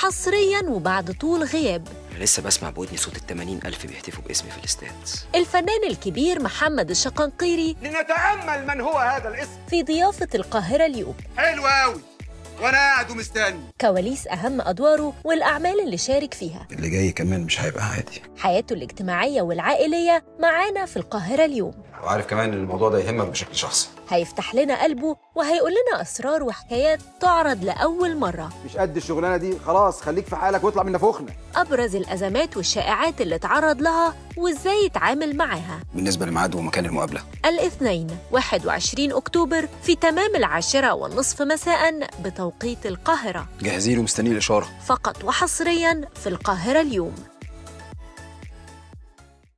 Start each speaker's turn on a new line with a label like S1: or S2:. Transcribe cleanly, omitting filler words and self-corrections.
S1: حصرياً وبعد طول غياب.
S2: أنا لسه بسمع بودني صوت ال80,000 بيهتفوا باسمي في الاستاد.
S1: الفنان الكبير محمد الشقنقيري
S3: لنتأمل من هو هذا الاسم
S1: في ضيافة القاهرة اليوم.
S3: حلو قوي وانا قاعد ومستني.
S1: كواليس أهم أدواره والأعمال اللي شارك فيها.
S4: اللي جاي كمان مش هيبقى عادي.
S1: حياته الاجتماعية والعائلية معانا في القاهرة اليوم.
S4: وعارف كمان ان الموضوع ده يهمك بشكل شخصي.
S1: هيفتح لنا قلبه وهيقول لنا أسرار وحكايات تعرض لأول مرة.
S5: مش قد الشغلانة دي، خلاص خليك في حالك واطلع من نفوخنا.
S1: أبرز الأزمات والشائعات اللي اتعرض لها وإزاي يتعامل معاها.
S4: بالنسبة لميعاد ومكان المقابلة،
S1: الاثنين 21 أكتوبر في تمام 10:30 مساء بتوقيت القاهرة.
S4: جاهزين ومستنيين الإشارة.
S1: فقط وحصرياً في القاهرة اليوم.